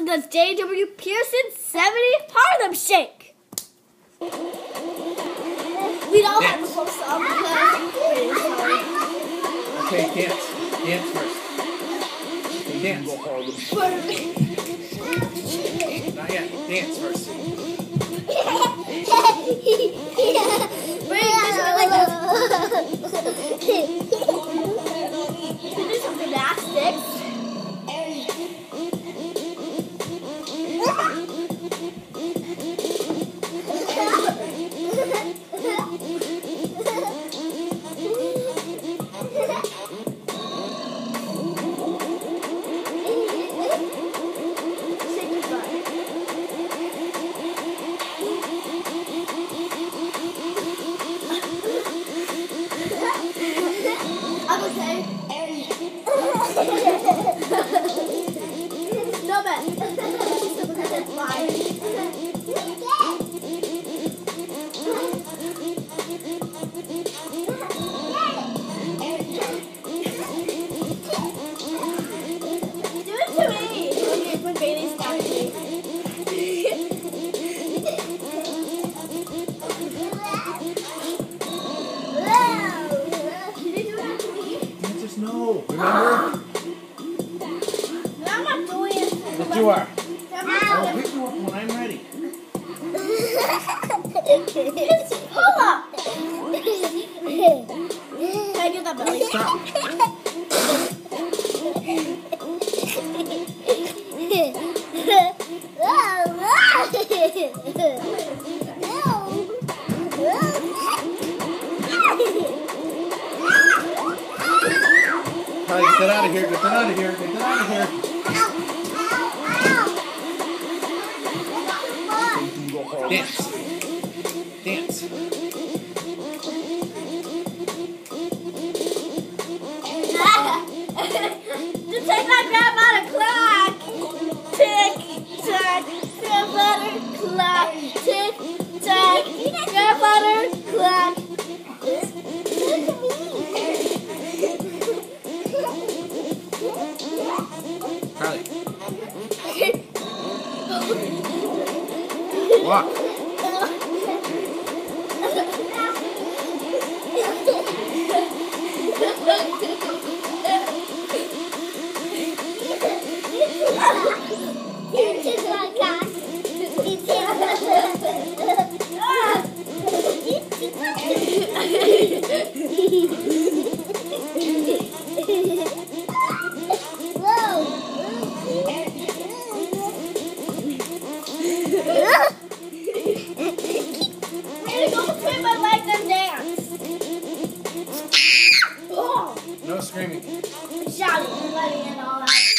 against jwpierson70 Harlem Shake. We don't have to post up because okay, dance. Dance first. Okay, dance. Not yet. Dance first. Brady, like do some gymnastics. I'm okay. Stop it. Why? Do it to me. Okay, when Brady stops me. No, remember? I'm not doing it. Yes, you are. I'll pick you up when I'm ready. Pull up. Can I get that belly? Stop. All right, get that out of here. Get that out of here. Get that out of here. Dance. Dance. To take my grandma to clock. Tick, tack, grandmother clock. Tick, tack, grandmother clock. Karli. Walk. No screaming. Shouting and letting it all out.